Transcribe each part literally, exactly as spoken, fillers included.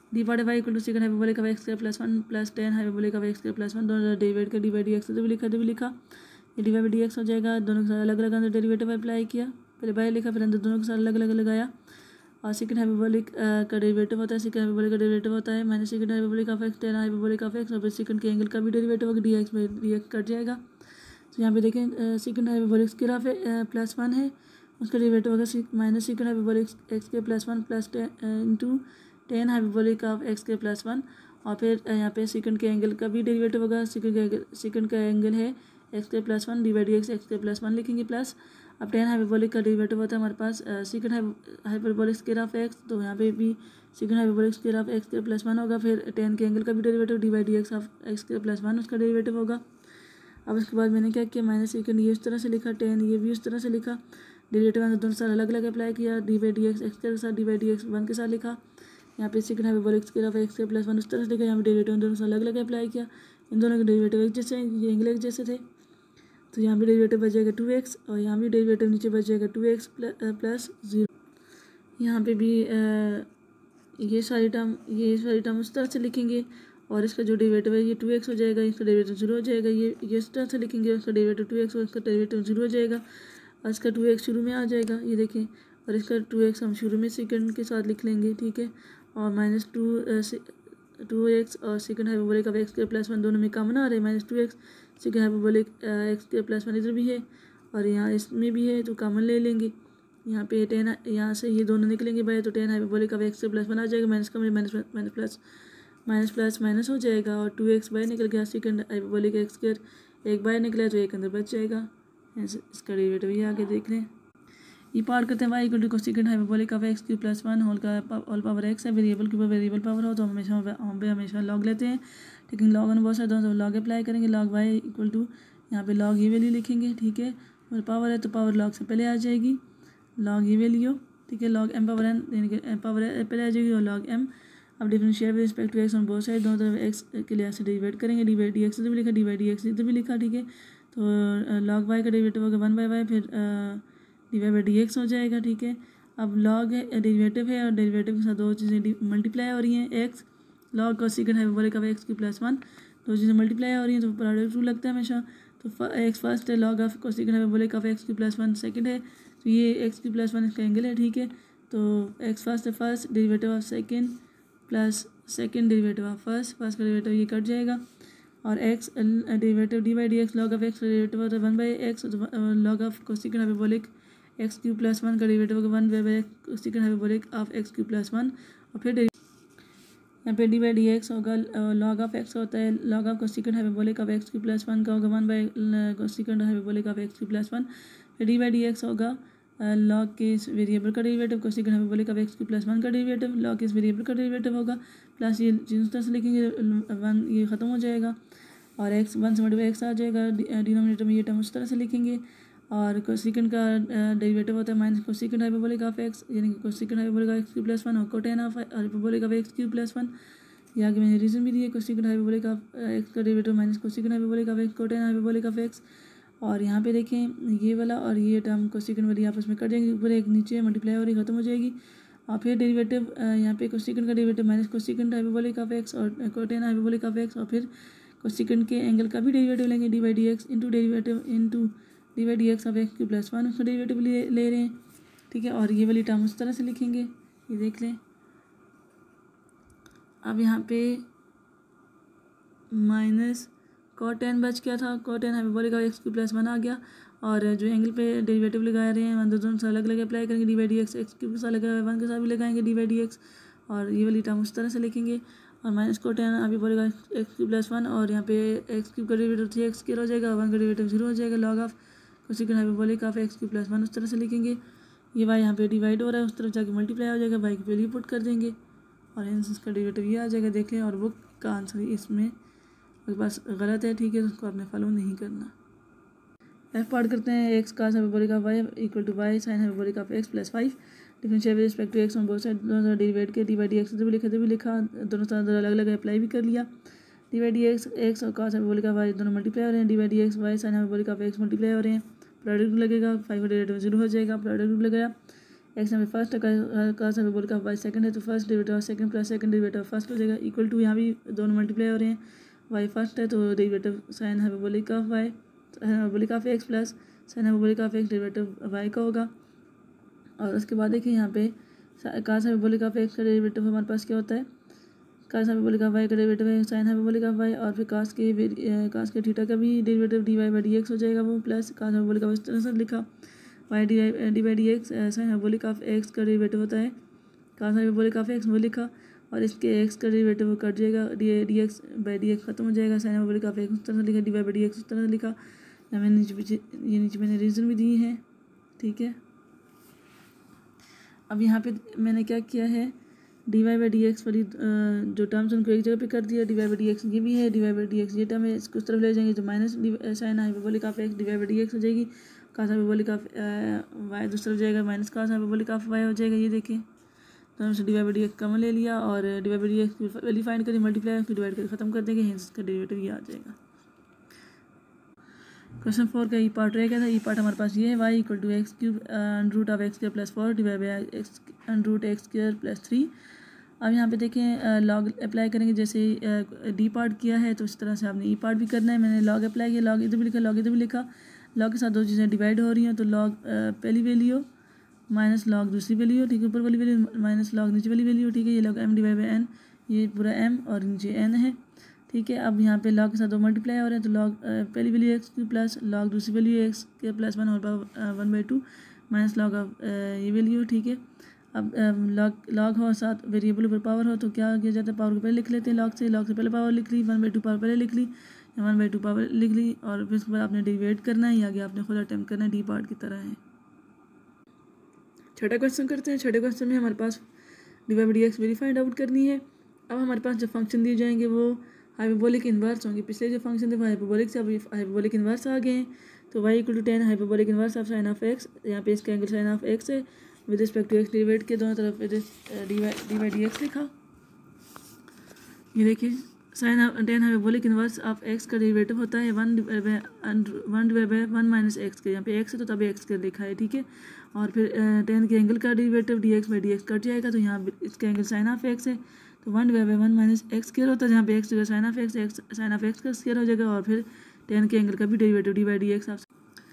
D part Y equal to second hyperbolic of x square plus one plus tan hyperbolic of x square plus one, दोनों derivate का D by D x भी लिखा भी लिखा ये D by D x हो जाएगा। दोनों के साथ अलग अलग अंदर डेरिवेटिव अप्लाई किया, पहले बाई लिखा फिर अंदर दोनों के साथ अलग अलग लगाया। और सेकंड हाइपरबोलिक का डेरिवेटिव होता है, सेकंड हाइपरबोलिक का डेरिवेटिव होता है minus second hyperbolic of X tan hyperbolic of x, और फिर सेकंड के एंगल का भी डेरिवेटिव होगा, D x by D x cut जाएगा। तो यहाँ पे देखें सेकंड हाइपरबोलिक की तरफ प्लस वन है, उसका डेरिवेटिव होगा माइनस सेकंड हाइपरबोलिक एक्स के plus one plus tan into tan hyperbolic of x के प्लस वन, और फिर यहाँ पे सेकंड के एंगल का भी डेरिवेटिव होगा, सेकंड का एंगल सेकंड का एंगल है एक्स के plus one D by D x x के प्लस वन लिखेंगे प्लस। अब टेन हाइपरबोलिक का डेरिवेटिव होता है हमारे पास second hyperbolic square of X, तो यहाँ पे भी second hyperbolic square of x के प्लस वन होगा, फिर टेन के एंगल का भी derivative D by D x of x के प्लस वन उसका डेरिवेटिव होगा। अब उसके बाद मैंने क्या किया, माइनस सेकंड ये इस तरह से लिखा, टेन ये भी इस तरह से लिखा, डेरिवेटिव अंदर दोनों साथ अलग अलग अप्लाई किया, d by D x x के साथ d by D x one के साथ लिखा, यहाँ पे second hyperbolic square of x के प्लस वन उस तरह से लिखा, यहाँ पे डेरिवेटिव दोनों से अलग अलग अप्लाई किया, इन दोनों के डेरिवेटिव एक जैसे ये एंगल एक जैसे थे, तो यहाँ पे डेरिवेटिव बच जाएगा टू एक्स और यहाँ भी डेरिवेटिव नीचे बच जाएगा टू एक्स प्लस ज़ीरो। यहाँ पे भी आ, ये सारी टर्म ये सारी टर्म उस तरह से लिखेंगे, और इसका जो डेरिवेटिव है ये टू एक्स हो जाएगा, इसका डेरिवेटिव जीरो हो जाएगा, ये ये इस तरह से लिखेंगे, इसका डेरिवेटिव टू एक्स और इसका डेरिवेटिव जीरो हो जाएगा, और इसका टू एक्स शुरू में आ जाएगा ये देखें, और इसका टू एक्स हम शुरू में सेकंड के साथ लिख लेंगे, ठीक है। और माइनस टू टू एक्स और सेकंड हाइपरबोलिक ऑफ एक्स के प्लस वन दोनों में कॉमन आ रहे हैं, minus two x second hyperbolic x के प्लस वन इधर भी है और यहाँ इसमें भी है, तो कॉमन ले लेंगे। यहाँ पे टेन यहाँ से ये दोनों निकलेंगे बाय, तो टेन हाइपरबोलिक ऑफ एक्स के प्लस वन आ जाएगा, माइनस का minus minus plus minus plus minus हो जाएगा, और टू एक्स बाय निकल गया, सेकंड हाइपरबोलिक एक्स के एक बाय निकला तो एक अंदर बच जाएगा। इसका डेरिवेटिव ये आगे देख लें, ये पार्ट करते हैं y equal to second hyperbolic of x cube plus one whole का होल पावर एक्स है, वेरिएबल के ऊपर वेरिएबल पावर हो तो हम हमेशा हम पे हमेशा लॉग लेते हैं, लेकिन लॉग ऑन बहुत सारे दोनों लॉग अप्लाई करेंगे, लॉग वाई इक्वल टू यहाँ पे लॉग ये वैल्यू लिखेंगे, ठीक है, और पावर है तो पावर लॉग से पहले आ जाएगी, लॉग ये वैल्यू, ठीक है, लॉग एम पावर एन यानी कि पावर पहले आ जाएगी और लॉग एम। अब differentiate with respect to x on both side, दोनों तरफ एक्स के लिए ऐसे डिवाइड करेंगे, डी बाई डी एक्स इधर भी लिखा, डी बाई डी एक्स इधर भी लिखा, ठीक है। तो लॉग वाई का डेरिवेटिव होगा वन बाई वाई, फिर d y by D x हो जाएगा, ठीक है। अब लॉग है डेरिवेटिव है और डेरिवेटिव के साथ दो चीज़ें मल्टीप्लाई हो रही हैं, एक्स लॉग का सेकंड हाइपरबोलिक ऑफ एक्स की प्लस वन, दो चीज़ें मल्टीप्लाई हो रही हैं तो प्रोडक्ट रूल लगता है हमेशा, तो एक्स फर्स्ट है, लॉग ऑफ को सेकंड हाइपरबोलिक ऑफ एक्स की प्लस वन सेकंड है, तो ये एक्स की प्लस वन इसका एंगल है, ठीक है। तो एक्स फर्स्ट है first derivative of second plus second derivative of first, first का डेरिवेटिव ये कट जाएगा, और x derivative D by D x log of x derivative होता है one by x, log of को second hyperbolic x cube plus one का derivative होगा one by by second hyperbolic of x cube plus one, और फिर यहाँ पे d by D x होगा, लॉग ऑफ एक्स होता है लॉग ऑफ को second hyperbolic of x cube plus one का होगा one by second hyperbolic of x cube plus one, फिर डी बाई डी एक्स होगा लॉग के इस वेरिएबल का डेरिवेटिव को second hyperbolic of x cube plus one का डेरिवेटिव, लॉग के इस वेरिएबल का डेरिवेटिव होगा, प्लस ये जिस तरह से लिखेंगे वन ये ख़त्म हो जाएगा, और एक्स वन से मल्टीप्लाई एक्स आ जाएगा, डिनोमिनेटर में ये टर्म उस तरह से लिखेंगे, और कोसेकंड का डेरिवेटिव होता है minus cosecant hyperbolic of x यानी कि cosecant hyperbolic of x cube plus one और cotan of hyperbolic of x cube plus one, ये आगे मैंने रीजन भी दिया, कोसेकंड हाइपरबोलिक ऑफ एक्स का derivative minus cosecant hyperbolic of x cotan hyperbolic of x, और यहाँ पे देखें ये वाला और ये टर्म कोसेकंड वाली आपस में कट जाएंगे, ऊपर एक नीचे मल्टीप्लाई हो रही खत्म हो जाएगी, और फिर डेरिवेटिव यहाँ पे कोसेकंड का derivative minus cosecant hyperbolic of x और कोटेन हाइपरबोलिक ऑफ एक्स, और फिर कोसेकंड के एंगल का भी डेरिवेटिव लेंगे d by D x into derivative into d by D x of x cube plus one उसका डेरिवेटिव ले ले रहे हैं, ठीक है। और ये वाली टर्म उस तरह से लिखेंगे, ये देख लें। अब यहाँ पे माइनस कोटेन बच गया था, cotan hyperbolic of x cube plus one आ गया, और जो एंगल पे डेरिवेटिव लगा रहे हैं वन दोनों से अलग अलग अप्लाई करेंगे, d by D x x cube के साथ लगा वन के साथ भी लगाएंगे डी बाई डी एक्स, और ये वाली टर्म उस तरह से लिखेंगे, और माइनस कोटेन अभी बोलेगा एक्स क्यू प्लस वन, और यहाँ पे एक्स क्यू का डेरिवेटिव थ्री एक्स क्यू हो जाएगा, वन का डेरिवेटिव जीरो हो जाएगा, log of cosecant hyperbolic of x cube plus one उस तरह से लिखेंगे। ये वाई यहाँ पे डिवाइड हो रहा है, उस तरफ जाके मल्टीप्लाई हो जाएगा, वाई की वैल्यू पुट कर देंगे और हेंस इसका डेरिवेटिव ये आ जाएगा, देख लें। और बुक का आंसर इसमें अगर बस गलत है, ठीक है, तो उसको आपने फॉलो नहीं करना। एफ पार्ट करते हैं, एक्स का hyperbolic of y equal to y sine hyperbolic of x plus five, differentiate with respect to x on both side, दोनों डेरिवेट के डी बाई डी एक्स भी लिखा भी लिखा दोनों तरह अलग अलग अप्लाई भी कर लिया। D by D x x और कॉस हाइपरबोलिक ऑफ वाई दोनों मल्टीप्लाई हो रहे हैं, d by D x y sine hyperbolic of x multiply हो रहे हैं, प्रोडक्ट लगेगा, फाइव का डेरिवेटिव जीरो हो जाएगा, प्रोडक्ट लगाया, एक्स यहाँ पे फर्स्ट है, cos hyperbolic of y second है, तो first derivative of second plus second derivative of first हो जाएगा इक्वल टू, यहाँ भी दोनों मल्टीप्लाई हो रहे हैं, वाई फर्स्ट है तो derivative sine hyperbolic of y hyperbolic of x plus sine hyperbolic of x derivative y का होगा। और उसके बाद देखिए यहाँ पे कास हाइपरबोलिक ऑफ एक्स का डेरिवेटिव हमारे पास क्या होता है, कास हाइपरबोलिक ऑफ वाई का डेरिवेटिव है साइन हाइपरबोलिक ऑफ वाई, और फिर कास के कास के थीटा का भी derivative d y by D x हो जाएगा वो, प्लस कास हाइपरबोलिक ऑफ इस तरह से लिखा y d y d y d x sine hyperbolic of x का डेरिवेटिव होता है कास हाइपरबोलिक ऑफ एक्स वो लिखा, और इसके एक्स का डेरिवेटिव कट जाएगा, d d x by D x खत्म हो जाएगा, साइन हाइपरबोलिक ऑफ एक्स उस तरह से लिखा, d y by D x उस तरह से लिखा। या मैंने नीचे पीछे ये नीचे मैंने रीज़न भी दिए हैं, ठीक है। अब यहाँ पे मैंने क्या किया है, d y by D x वाली जो टर्म्स उनको एक जगह पे कर दिया, d y by D x ये भी है, d y by D x ये टर्म है, इसको उस तरफ ले जाएंगे तो minus sine hyperbolic of x d y by D x हो जाएगी, कास हाइपरबोलिक ऑफ वाई दूसरी तरफ जाएगा minus cos hyperbolic of y हो जाएगा। ये देखें तो हमसे D y by D x common ले लिया और d y by D x value find करें, मल्टीप्लाई फिर डिवाइड करके खत्म कर देंगे, हेंस इसका डेरिवेटिव ये आ जाएगा। क्वेश्चन फोर का ई पार्ट रह गया था, ई पार्ट हमारे पास ये है, y equal to x cube under root of x square plus four divide by x under root x square plus three. अब यहाँ पे देखें लॉग अप्लाई करेंगे, जैसे डी पार्ट किया है तो इस तरह से आपने ई पार्ट भी करना है। मैंने लॉग अप्लाई किया, लॉग इधर भी लिखा, लॉग इधर भी लिखा, लॉग के साथ दो चीज़ें डिवाइड हो रही हैं तो लॉग पहली वैल्यू माइनस लॉग दूसरी वैल्यू, ठीक है, ऊपर वाली वैल्यू माइनस लॉग नीचे वाली वैल्यू, ठीक है। ये log m divide by n, ये पूरा एम और नीचे एन है, ठीक है। अब यहाँ पे लॉग के साथ दो मल्टीप्लाई हो रहे हैं तो लॉग पहली वैल्यू एक्स की प्लस लॉग दूसरी वैल्यू एक्स के प्लस वन और one by two minus log of ये वैल्यू, ठीक है। अब लॉग लॉग हो साथ वेरिएबल ऊपर पावर हो तो क्या किया जाता है, पावर को पहले लिख लेते हैं, लॉग से लॉग से पहले पावर लिख ली, वन बाई टू पावर पहले लिख ली, वन बाई टू पावर लिख ली, और फिर उसके बाद आपने डिवाइड करना है, आगे आपने खुद अटैम्प्ट करना है, डी पार्ट की तरह है। छठा क्वेश्चन करते हैं। छठे क्वेश्चन में हमारे पास d y by D x verified out करनी है। अब हमारे पास जो फंक्शन दिए जाएंगे वो हाइपरबोलिक इन्वर्स होंगे, पिछले जो फंक्शन थे वो हाइपरबोलिक से अब हाइपरबोलिक इन्वर्स आ गए हैं। तो y equal to tan hyperbolic inverse of sine of x, यहाँ पे इसका एंगल साइन ऑफ एक्स है with respect to x divide के दोनों तरफ d y d y d x लिखा। ये देखिए sine of tan hyperbolic inverse of x का डेरिवेटिव होता है one one divide by one minus x के, यहाँ पे एक्स है तो तभी एक्स का लिखा है, ठीक है। और फिर टेन के एंगल का derivative d x by D x cut जाएगा, तो यहाँ इसका एंगल साइन ऑफ एक्स है तो one divide by one minus x square होता है, जहाँ पे एक्स जगह sine of x x sine of x का स्क्वायर हो जाएगा, और फिर टेन के एंगल का भी derivative D by D x of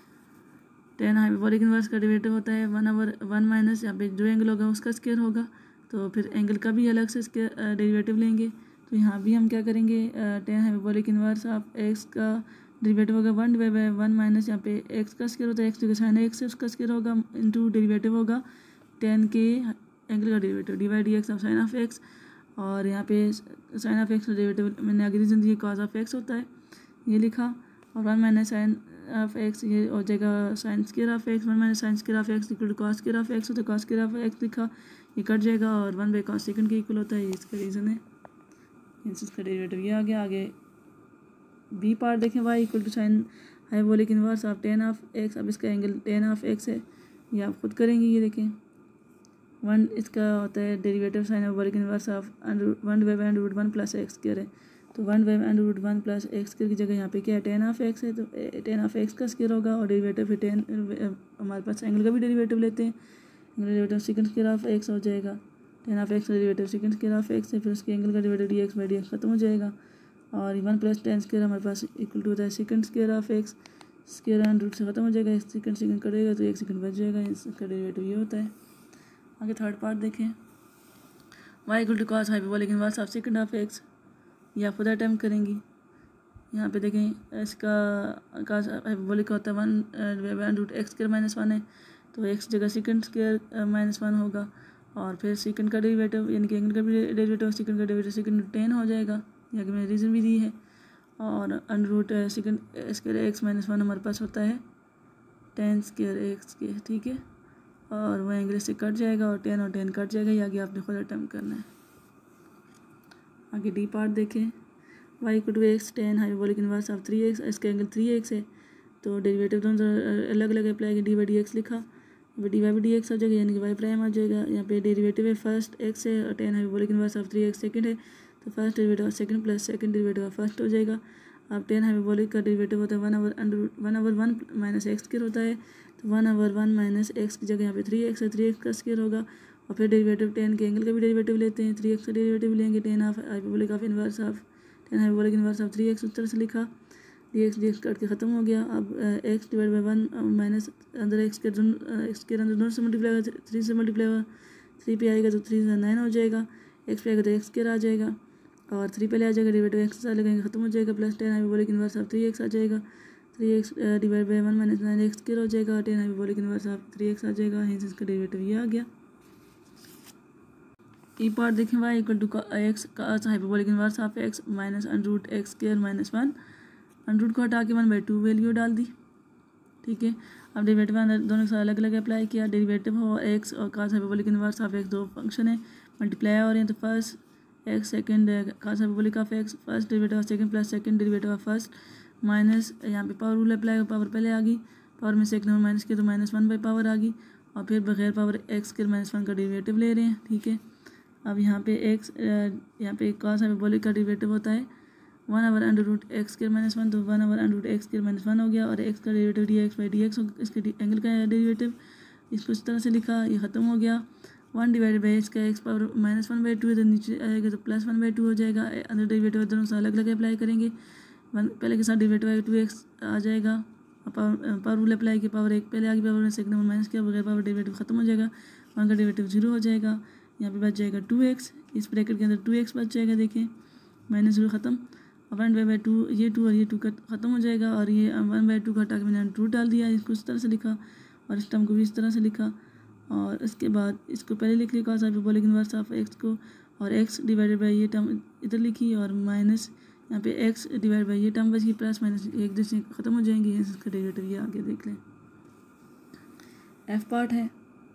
tan hyperbolic inverse का डेरिवेटिव होता है वन ओवर वन माइनस यहाँ पे जो एंगल होगा उसका स्क्वायर होगा, तो फिर एंगल का भी अलग से स्क्वायर डेरिवेटिव लेंगे। तो यहाँ भी हम क्या करेंगे, tan hyperbolic inverse of x का डेरिवेटिव होगा one divide by one minus यहाँ पे एक्स का स्क्वायर होता है, एक्स जगह साइन एक्स है उसका स्क्वायर होगा, इंटू डेरिवेटिव होगा टेन के एंगल का derivative D by D x of sine of x, और यहाँ पे साइन ऑफ एक्स का डेरिवेटिव मैंने आगे रीजन दिए कॉज ऑफ एक्स होता है, ये लिखा, और one minus sine of x ये हो जाएगा sine square of x, one minus sine square of x equal to cos square of x होता है, कॉस स्क्वायर ऑफ एक्स लिखा, ये कट जाएगा, और वन बाई कॉस सेकंड के इक्वल होता है, ये इसका रीज़न है, इसका डेरिवेटिव ये आ गया। आगे बी पार्ट देखें, y equal to sine hyperbolic inverse of tan of x, अब इसका एंगल टेन ऑफ एक्स है, ये आप खुद करेंगे, ये देखें वन इसका होता है derivative sine hyperbolic inverse of one divide by under root one plus x square है, तो one by under root one plus x square की जगह यहाँ पे क्या है टेन ऑफ एक्स है, तो टेन ऑफ एक्स का स्क्वायर होगा, और डेरिवेटिव फिर टेन हमारे पास एंगल का भी डेरिवेटिव लेते हैं, derivative second square of x हो जाएगा, टेन ऑफ एक्स का derivative second square of x है, फिर उसके एंगल का derivative d x by D x खत्म हो जाएगा, और वन प्लस टेन स्क्वायर हमारे पास इक्वल टू होता है second square of x, square under root से खत्म हो जाएगा, एक सेकंड सेकंड कटेगा तो एक सेकंड बच जाएगा, इसका डेरिवेटिव ये होता है। आगे थर्ड पार्ट देखें, y equal to cos hyperbolic inverse of second of x, या खुद अटैम्प्ट करेंगी। यहाँ पे देखें इसका कॉस हाइपरबोलिक होता है one under root x square minus one है, तो एक्स जगह सेकंड स्क्वायर माइनस वन होगा, और फिर सेकंड का डेरिवेटिव यानी कि एंगल का भी डेरिवेटिव सेकंड का डेरिवेटिव सेकंड टेन हो जाएगा, यहाँ की मैंने रीज़न भी दी है, और under root second square x minus one हमारे पास होता है टेन स्क्वायर एक्स के, ठीक है, और वह एंगल से कट जाएगा और टेन और टेन कट जाएगा, ये आगे आपने खुद अटैम्प्ट करना है। आगे डी पार्ट देखें, y equal to x tan hyperbolic inverse of three x, इसका एंगल थ्री एक्स है, तो डेरिवेटिव दोनों अलग अलग अप्लाई किया, डी बाई डी एक्स लिखा, d y by D x आ जाएगा यानी कि वाई प्राइम आ जाएगा, यहाँ पे डेरिवेटिव है फर्स्ट एक्स है और tan hyperbolic inverse of three x second है, तो first derivative of second plus second derivative of first हो जाएगा। अब टेन हाइपरबोलिक का डेरिवेटिव होता है one over under one over one minus x square होता है, तो one over one minus x की जगह यहाँ पे थ्री एक्स है, थ्री एक्स का स्क्वायर होगा। और फिर डेरिवेटिव टेन के एंगल का भी डेरिवेटिव लेते हैं, थ्री एक्स का डेरिवेटिव लेंगे, tan of hyperbolic of inverse of tan hyperbolic inverse of three x उस तरह से लिखा, d x d x cut के ख़त्म हो गया। अब x divide by one minus अंदर एक्स के एक्स के अंदर दोनों से मल्टीप्लाई होगा, थ्री से मल्टीप्लाई होगा, थ्री पे आएगा तो थ्री से नाइन हो जाएगा, एक्स पे आएगा तो एक्स स्क्वायर आ जाएगा और थ्री पहले आ जाएगा, डेरिवेटिव एक्स से लगेंगे ख़त्म हो जाएगा, plus tan hyperbolic inverse of three x आ जाएगा, three x divide by one minus nine x square हो जाएगा, tan hyperbolic inverse of three x आ जाएगा, हेंस इसका डेरिवेटिव ये आ गया। ई पार्ट देखें वाई इक्वल टू एक्स का hyperbolic inverse of x minus under root x square minus one, under root को हटा के वन बाई टू वैल्यू डाल दी, ठीक है। अब डेरिवेटिव अंदर दोनों के साथ अलग अलग अप्लाई किया, डेरिवेटिव हो एक्स और cos hyperbolic inverse of x, दो फंक्शन है मल्टीप्लाई हो रहे हैं, तो first x second cos hyperbolic of x first derivative of second plus second derivative of first minus यहाँ पे पावर रूल अप्लाई, पावर पहले आ गई, पावर में से एक नंबर माइनस किया तो माइनस वन बाई पावर आ गई, और फिर बगैर पावर एक्स के माइनस वन का डेरिवेटिव ले रहे हैं, ठीक है। अब यहाँ पे एक्स यहाँ पे कास हाइपरबोलिक का डेरिवेटिव होता है one over under root x square minus one, तो one over under root x square minus one हो गया, और एक्स का derivative d x by D x, इसके एंगल का डेरिवेटिव, इसको इस तरह से लिखा, ये ख़त्म हो गया। वन डिवाइड बाई एक्स का x power minus one by two है, तो नीचे आएगा तो प्लस वन बाई टू हो जाएगा, अंदर डेरिवेटिव दोनों से अलग अलग अप्लाई करेंगे, वन पहले के साथ डेरिवेटिव आएगा टू एक्स आ जाएगा, पावर पावर रूल अप्लाई किया, पावर एक पहले आ गई, पावर में सेकंड नंबर माइनस किया, बगैर पावर डेरिवेटिव ख़त्म हो जाएगा, वन का डेरिवेटिव जीरो हो जाएगा, यहाँ पे बच जाएगा टू एक्स, इस ब्रैकेट के अंदर टू एक्स बच जाएगा, देखें माइनस जीरो ख़त्म, अब वन बाई बाई टू ये टू और ये टू ख़त्म हो जाएगा, और ये वन बाई टू का हटा के मैंने टू डाल दिया, इसको इस तरह से लिखा और इस टर्म को भी इस तरह से लिखा, और इसके बाद इसको पहले लिख लिया cos hyperbolic inverse of x को, और एक्स डिवाइडेड बाई ये टर्म इधर लिखी, और माइनस यहाँ पे एक्स डिवाइड बाई ये टर्म बची, प्लस माइनस एक दूसरे ख़त्म हो जाएंगे, इसका डेरिवेटिव ये आगे देख लें। एफ पार्ट है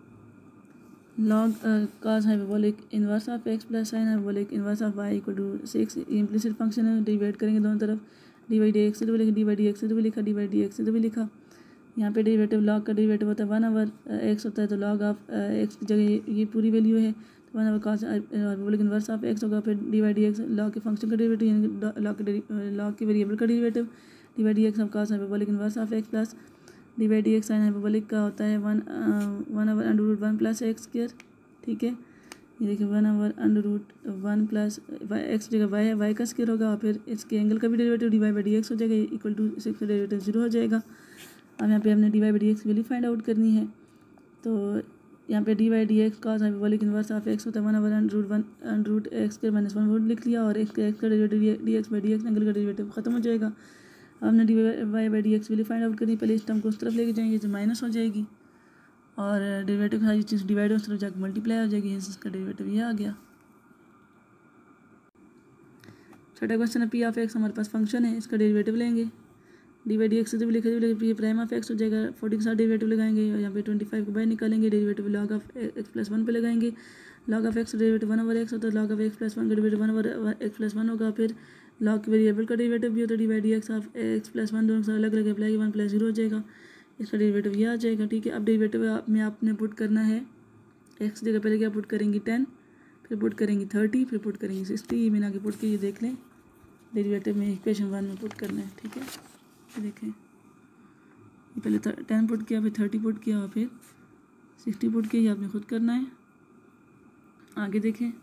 log cos hyperbolic inverse of x plus sine hyperbolic inverse of y equal to six, implicit function है, डिवाइड करेंगे दोनों तरफ, डी बाई डी एक्स से भी लिखा, डी बाई डी एक्स से भी लिखा, डी बाई डी एक्स से भी लिखा। यहाँ पे डेरिवेटिव लॉग का डेरिवेटिव होता है वन आवर एक्स होता है, तो लॉग ऑफ एक्स की जगह ये पूरी वैल्यू है, तो one over cos hyperbolic inverse of x होगा, फिर d by D x log के फंक्शन का डेरिवेटिव, यानी लॉग के लॉग के वेरिएबल का derivative, D by D x of cos hyperbolic inverse of x plus d by D x sine hyperbolic का होता है one one over under root one plus x square, ठीक है। ये देखिए one over under root one plus Y x जगह y है, y का स्क्वायर होगा, और फिर इसके एंगल का भी derivative d y by D x हो जाएगा, इक्वल टू सिक्स का डेरिवेटिव जीरो हो जाएगा। अब यहाँ पे हमने d y by D x value find out करनी है, तो यहाँ पे d y d x cos hyperbolic inverse of x होता है one over under root one under root x के माइनस वन वोट लिख लिया, और एक्स का एक्स का derivative d x by D x angle का डेरिवेटिव खत्म हो जाएगा। हमने d y by D x value find out करनी, पहले इस टर्म को उस तरफ लेके जाएंगे तो माइनस हो जाएगी, और डेरिवेटिव की सारी चीज़ डिवाइड उस तरफ जाकर मल्टीप्लाई हो जाएगी, इसका डेरिवेटिव ये आ गया। छठा क्वेश्चन है पी ऑफ एक्स, हमारे पास फंक्शन है, इसका डेरिवेटिव लेंगे, डी बाई डी एक्स से भी लिखा भी पी प्राइम ऑफ एक्स हो जाएगा, फोर्टी के साथ डेरिवेटिव लगाएंगे, और यहाँ पे ट्वेंटी फाइव को बाहर निकालेंगे, derivative log of x plus one पे लगाएंगे, log of x derivative one over x होता है, log of x plus one का derivative one over x plus one होगा, फिर लॉग के वेरिएबल का डेरिवेटिव भी होता है, d by D x of x plus one, दोनों से अलग अलग अप्लाई वन प्लस जीरो हो जाएगा, इसका डेरिवेटिव ये आ जाएगा, ठीक है। अब डेरिवेटिव में आपने पुट करना है, एक्स जगह पहले क्या पुट करेंगी टेन, फिर पुट करेंगी थर्टी, फिर पुट करेंगी सिक्सटी, ये मैंने आगे पुट के ये देख लें, डेरिवेटिव में इक्वेशन वन में पुट करना है, ठीक है। ये देखें ये पहले टेन पुट किया, फिर थर्टी पुट किया, और फिर सिक्सटी पुट किया, ये आपने खुद करना है। आगे देखें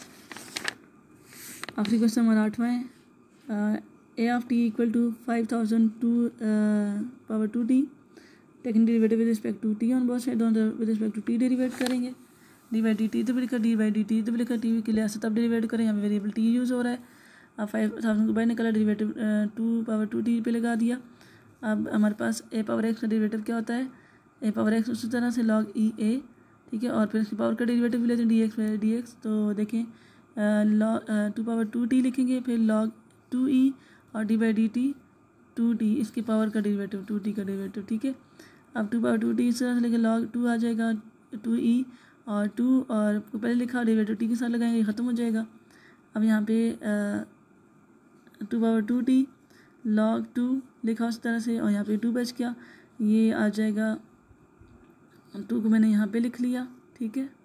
आखिरी क्वेश्चन हमारा आठवां है, A of T equal to five thousand two power two T, taking derivative with respect to T on both side, दोनों with respect to T derivate करेंगे, डी बाई डी टी तो भी लिखा, डी बाई डी टी तो भी लिखा, T के लिए तब डेरिवेट करें, यहाँ पे वेरिएबल टी यूज़ हो रहा है। अब फाइव थाउजेंड को बाहर निकाला, derivative two power two T पे लगा दिया। अब हमारे पास ए पावर एक्स का डेरिवेटिव क्या होता है, ए पावर एक्स उसी तरह से लॉग ई ए, ठीक है, और फिर इसकी पावर का डेरिवेटिव भी लेते हैं d x by D x, तो देखें log two power two T लिखेंगे, फिर लॉग टू ई और d by d T two T, इसकी पावर का डेरिवेटिव टू टी का डेरिवेटिव, ठीक है। अब टू पावर टू टी इस तरह से लेके लॉग टू आ जाएगा, टू ई और टू, और पहले लिखा डेरिवेटिव टी के साथ लगाएंगे, ख़त्म हो जाएगा। अब यहाँ पे two power two T log two लिखा उस तरह से, और यहाँ पे टू बच गया, ये आ जाएगा, टू को मैंने यहाँ पे लिख लिया, ठीक है।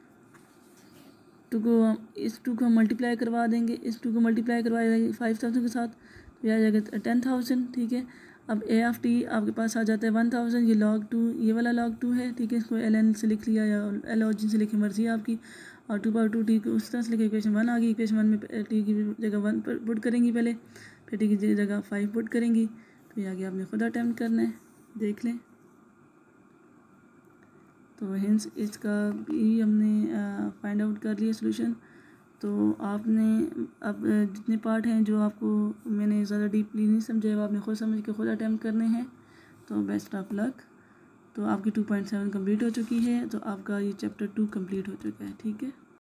टू को इस टू को हम मल्टीप्लाई करवा देंगे, इस टू को मल्टीप्लाई करवा देंगे फाइव थाउजेंड के साथ, तो यह आ जाएगा टेन थाउजेंड, ठीक है। अब ए ऑफ टी आपके पास आ जाता है वन थाउजेंड, ये लॉग टू, ये वाला लॉग टू है, ठीक है। इसको एल एन से लिख लिया या एल ओरिजिन से लिखी, मर्जी है आपकी। और टू पावर टू टी को उस तरह से लिखे, इक्वेशन वन आ गई। इक्वेशन वन में टी की जगह वन पर पुट करेंगी पहले, फिर टी की जगह फाइव पुट करेंगी। तो ये आगे आपने खुद अटैम्प्ट करना है, देख लें। तो हिंस इसका भी हमने फाइंड आउट कर लिया सोल्यूशन। तो आपने अब जितने पार्ट हैं जो आपको मैंने ज़्यादा डीपली नहीं समझे, वो आपने खुद समझ के खुद अटैम्प्ट करने हैं। तो बेस्ट ऑफ लक। तो आपकी टू पॉइंट सेवन कम्प्लीट हो चुकी है, तो आपका ये चैप्टर टू कम्प्लीट हो चुका है, ठीक है।